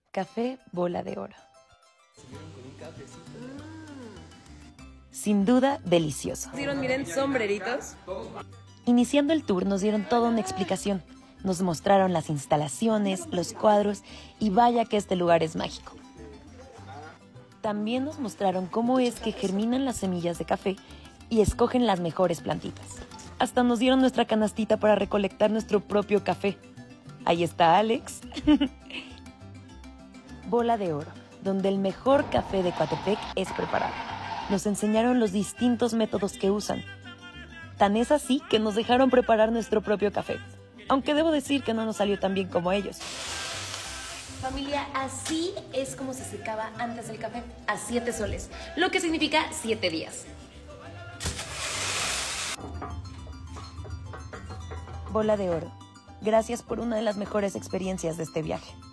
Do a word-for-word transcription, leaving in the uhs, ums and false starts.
Café Bola de Oro. Sin duda, delicioso. Dieron, miren, sombreritos. Iniciando el tour nos dieron toda una explicación. Nos mostraron las instalaciones, los cuadros y vaya que este lugar es mágico. También nos mostraron cómo es que germinan las semillas de café y escogen las mejores plantitas. Hasta nos dieron nuestra canastita para recolectar nuestro propio café. Ahí está Alex. Bola de Oro, donde el mejor café de Coatepec es preparado. Nos enseñaron los distintos métodos que usan. Tan es así que nos dejaron preparar nuestro propio café. Aunque debo decir que no nos salió tan bien como ellos. Familia, así es como se secaba antes el café, a siete soles, lo que significa siete días. Bola de Oro, gracias por una de las mejores experiencias de este viaje.